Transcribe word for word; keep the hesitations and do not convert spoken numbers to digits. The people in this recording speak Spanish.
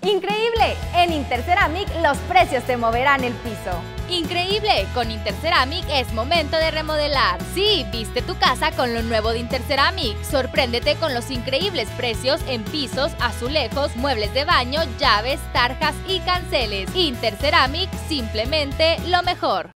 ¡Increíble! En Interceramic los precios te moverán el piso. ¡Increíble! Con Interceramic es momento de remodelar. Sí, viste tu casa con lo nuevo de Interceramic. Sorpréndete con los increíbles precios en pisos, azulejos, muebles de baño, llaves, tarjas y canceles. Interceramic, simplemente lo mejor.